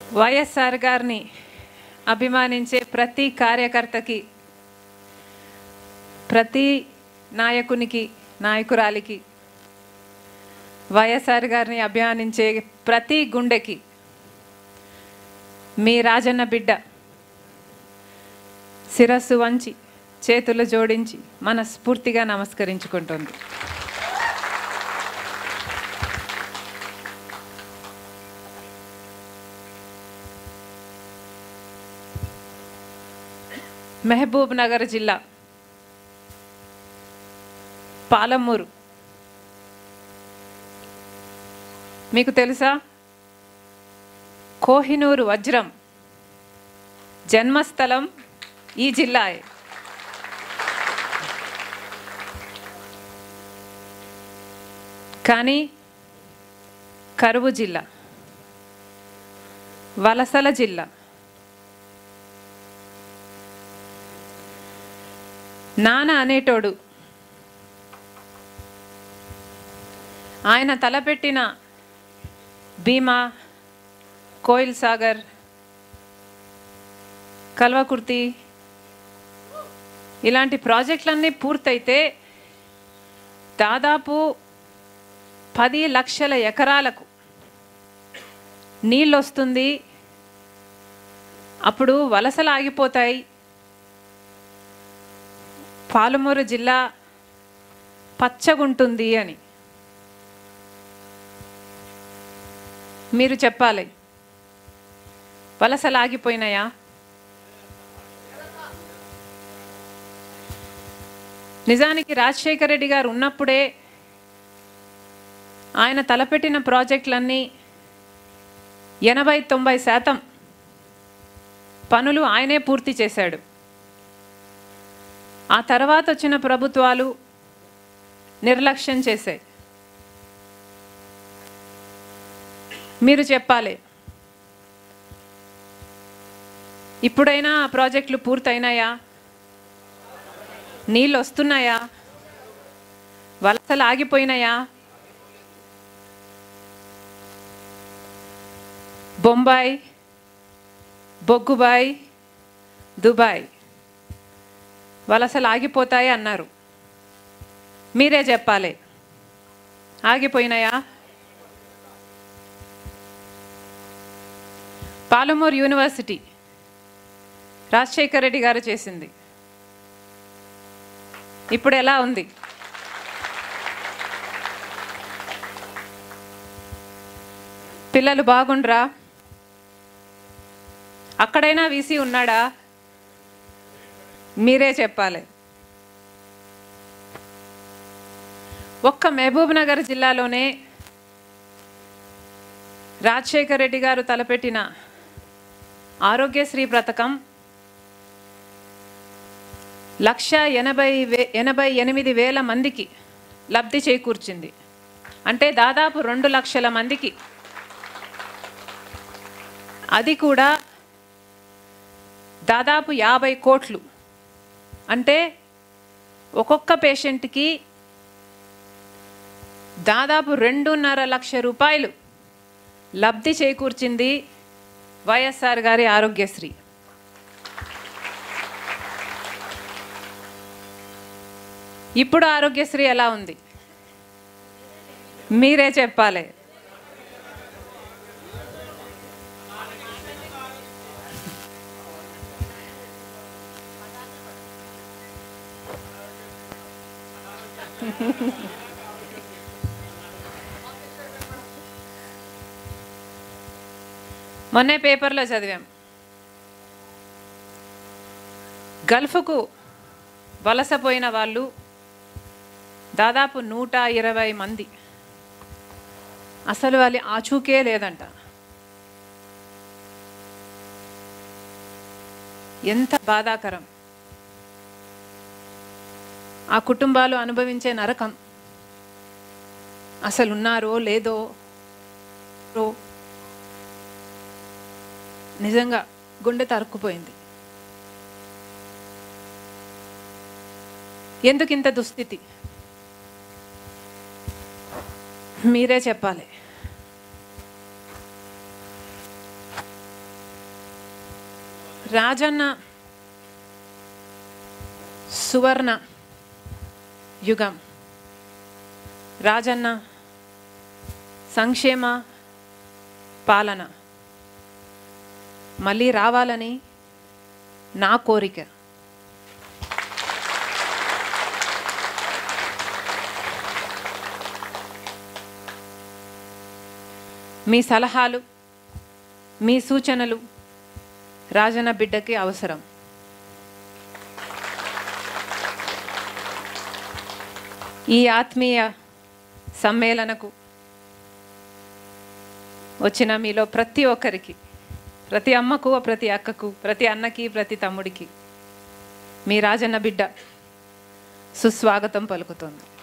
వైఎస్ఆర్ గారిని అభిమానించే ప్రతి కార్యకర్తకి, ప్రతి నాయకునికి, నాయకురాలికి, వైఎస్ఆర్ గారిని అభిమానించే ప్రతి గుండెకి మీ రాజన్న బిడ్డ శిరస్సు వంచి చేతులు జోడించి మనస్ఫూర్తిగా నమస్కరించుకుంటుంది. మహబూబ్ నగర్ జిల్లా పాలమూరు మీకు తెలుసా? కోహినూరు వజ్రం జన్మస్థలం ఈ జిల్లాయే. కానీ కరువు జిల్లా, వలసల జిల్లా. నాన్న అనేటోడు ఆయన తలపెట్టిన భీమా, కోయిల్ సాగర్, కల్వకుర్తి ఇలాంటి ప్రాజెక్టులన్నీ పూర్తయితే దాదాపు 10 లక్షల ఎకరాలకు నీళ్ళు వస్తుంది. అప్పుడు వలసలు ఆగిపోతాయి. పాలమూరు జిల్లా పచ్చగుంటుంది అని మీరు చెప్పాలి. వలసలు ఆగిపోయినాయా? నిజానికి రాజశేఖర రెడ్డి గారు ఉన్నప్పుడే ఆయన తలపెట్టిన ప్రాజెక్టులన్నీ 80-90% పనులు ఆయనే పూర్తి చేశాడు. ఆ తర్వాత వచ్చిన ప్రభుత్వాలు నిర్లక్ష్యం చేశాయి. మీరు చెప్పాలి, ఇప్పుడైనా ఆ ప్రాజెక్టులు పూర్తయినాయా? నీళ్ళు వస్తున్నాయా? వలసలు ఆగిపోయినాయా? బొంబాయి, బొగ్గుబాయి, దుబాయ్ వలసలు ఆగిపోతాయి అన్నారు. మీరే చెప్పాలి, ఆగిపోయినాయా? పాలమూరు యూనివర్సిటీ రాజశేఖర రెడ్డి గారు చేసింది. ఇప్పుడు ఎలా ఉంది? పిల్లలు బాగుండ్రా? అక్కడైనా వీసీ ఉన్నాడా? మీరే చెప్పాలి. ఒక్క మహబూబ్ నగర్ జిల్లాలోనే రాజశేఖర రెడ్డి గారు తలపెట్టిన ఆరోగ్యశ్రీ పథకం 1,88,000 మందికి లబ్ధి చేకూర్చింది. అంటే దాదాపు 2 లక్షల మందికి. అది కూడా దాదాపు 50 కోట్లు. అంటే ఒక్కొక్క పేషెంట్కి దాదాపు 2.5 లక్షల రూపాయలు లబ్ధి చేకూర్చింది వైఎస్ఆర్ గారి ఆరోగ్యశ్రీ. ఇప్పుడు ఆరోగ్యశ్రీ ఎలా ఉంది? మీరే చెప్పాలి. మొన్నే పేపర్లో చదివాం, గల్ఫ్కు వలసపోయిన వాళ్ళు దాదాపు 120 మంది. అసలు వాళ్ళు ఆచూకే లేదంట. ఎంత బాధాకరం! ఆ కుటుంబాలు అనుభవించే నరకం. అసలు ఉన్నారో లేదో నిజంగా గుండె తరుక్కుపోయింది. ఎందుకు ఇంత దుస్థితి? మీరే చెప్పాలి. రాజన్న సువర్ణ యుగం, రాజన్న సంక్షేమ పాలన మళ్ళీ రావాలని నా కోరిక. మీ సలహాలు, మీ సూచనలు రాజన్న బిడ్డకి అవసరం. ఈ ఆత్మీయ సమ్మేళనకు వచ్చిన మీలో ప్రతి ఒక్కరికి, ప్రతి అమ్మకు, ప్రతి అక్కకు, ప్రతి అన్నకి, ప్రతి తమ్ముడికి మీ రాజన్న బిడ్డ సుస్వాగతం పలుకుతుంది.